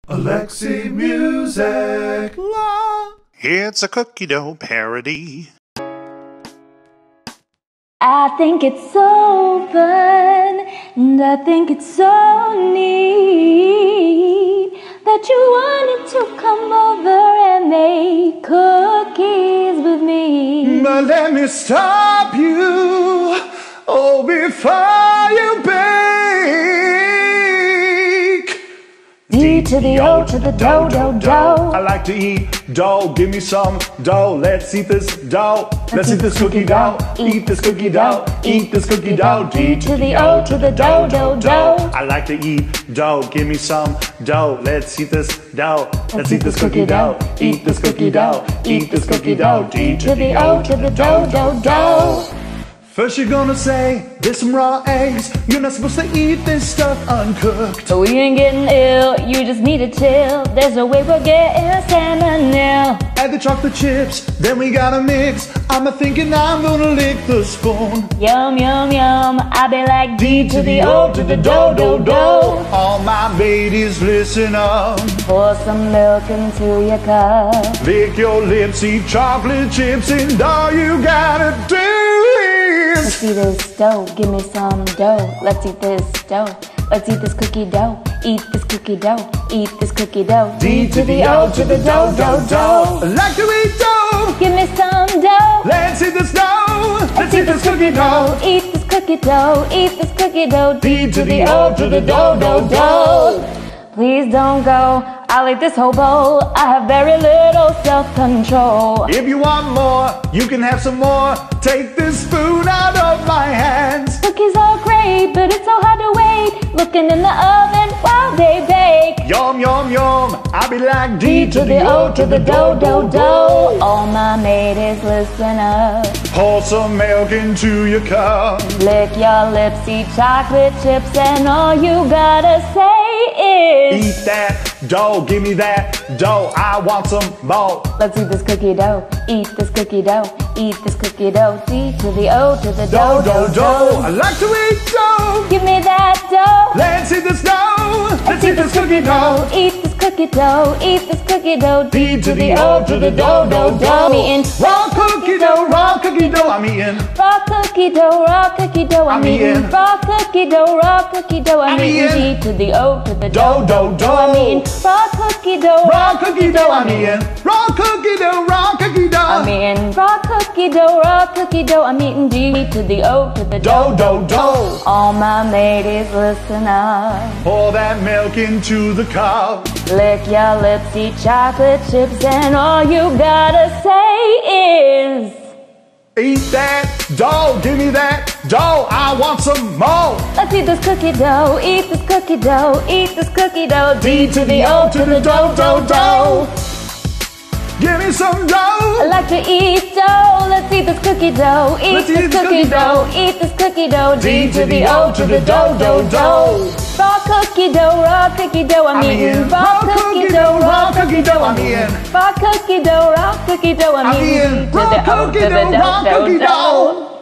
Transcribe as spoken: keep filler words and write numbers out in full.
AlexiMuzic. It's a cookie dough parody. I think it's so fun, and I think it's so neat that you wanted to come over and make cookies with me. But let me stop you, oh, before you bake. D to the O to the dough, dough, dough. I like to eat dough, give me some dough. Let's eat this dough, let's eat this cookie dough. Eat this cookie dough, eat this cookie dough. D to the O to the dough, dough, dough. I like to eat dough, give me some dough. Let's eat this dough, let's eat this cookie dough. Eat this cookie dough, eat this cookie dough. D to the O to the dough, dough, dough. First you're gonna say, there's some raw eggs. You're not supposed to eat this stuff uncooked. We ain't getting ill, you just need to chill. There's no way we're getting salmonella. Add the chocolate chips, then we gotta mix. I'm a thinking I'm gonna lick the spoon. Yum, yum, yum, I be like D to the O to the dough, dough, dough. All my ladies, listen up. Pour some milk into your cup. Lick your lips, eat chocolate chips, and all you gotta do Let's eat this dough, give me some dough. Let's eat this dough, let's eat this cookie dough. Eat this cookie dough, eat this cookie dough. D to the O to the dough, dough, dough. I like to eat dough, give me some dough. Let's eat this dough, let's eat this cookie dough. Eat this cookie dough, eat this cookie dough. D to the O to the dough, dough, dough. Please don't go, I'll eat this whole bowl. I have very little self-control. If you want more, you can have some more. Take this spoon out of my hands. Cookies are great, but it's so hard to wait. Looking in the oven while they bake. Yum, yum, yum, I be like D to the O to the dough, dough, dough. All my mateys, listen up. Pour some milk into your cup. Lick your lips, eat chocolate chips, and all you gotta say is eat that dough, give me that dough. I want some more. Let's eat this cookie dough, eat this cookie dough, eat this cookie dough. D to the O to the dough, dough, dough. I like to eat dough, give me that dough. Let's eat this dough, let's eat this cookie dough. Eat this cookie dough, eat this cookie dough. D to the O to the dough, dough, dough. I'm eating raw cookie dough, raw cookie dough. I'm eating raw cookie dough, raw cookie dough. I'm eating raw cookie dough, raw cookie dough. I'm eating D to the O to the dough, dough, dough. I'm eating raw cookie dough, raw cookie dough. I'm eating raw cookie dough, raw cookie dough. I'm eating raw cookie dough, raw cookie dough. I'm eating D to the O to the dough, dough, dough. All my ladies, listen up. Pour that milk into the cup. Lick your lips, eat chocolate chips, and all you gotta say is eat that dough, give me that dough. I want some more. Let's eat this cookie dough, eat this cookie dough, eat this cookie dough. D to the O to the dough, dough, dough. Give me some dough. I like to eat dough. Let's eat this cookie dough. Eat this cookie dough. Eat this cookie dough. D to the O to the dough, dough, dough. Raw cookie dough, raw cookie dough. I'm eating raw cookie dough, raw cookie dough. I'm eating raw cookie dough, raw cookie dough. I'm eating raw cookie dough, raw cookie dough.